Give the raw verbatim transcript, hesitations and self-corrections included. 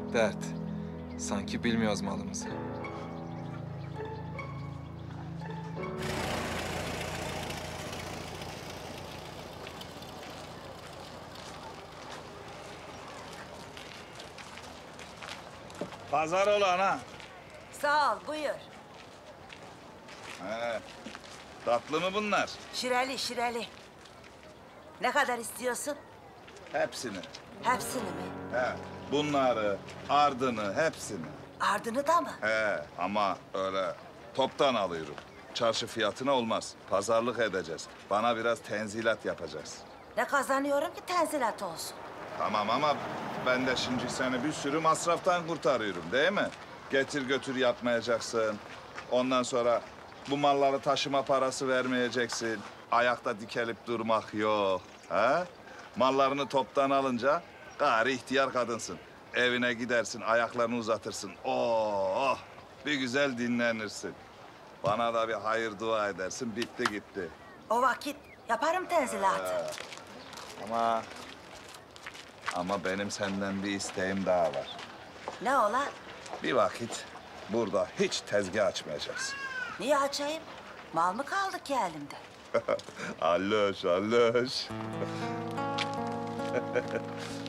Dert. Sanki bilmiyoruz malımızı. Pazar olan ha. Sağ ol, buyur. He. Tatlı mı bunlar? Şireli, şireli. Ne kadar istiyorsun? Hepsini. Hepsini mi? He. Bunları, ardını, hepsini. Ardını da mı? He. Ama öyle toptan alıyorum. Çarşı fiyatına olmaz. Pazarlık edeceğiz. Bana biraz tenzilat yapacağız. Ne kazanıyorum ki tenzilat olsun? Tamam ama ben de şimdi seni bir sürü masraftan kurtarıyorum değil mi? Getir götür yapmayacaksın. Ondan sonra bu malları taşıma parası vermeyeceksin. Ayakta dikelip durmak yok. Ha? Mallarını toptan alınca gari ihtiyar kadınsın. Evine gidersin, ayaklarını uzatırsın. Oh, bir güzel dinlenirsin. Bana da bir hayır dua edersin, bitti gitti. O vakit yaparım tenzilatı. Ama... Ama benim senden bir isteğim daha var. Ne ola? Bir vakit burada hiç tezgah açmayacaksın. Niye açayım? Mal mı kaldı ki elimde? Alloş, alloş.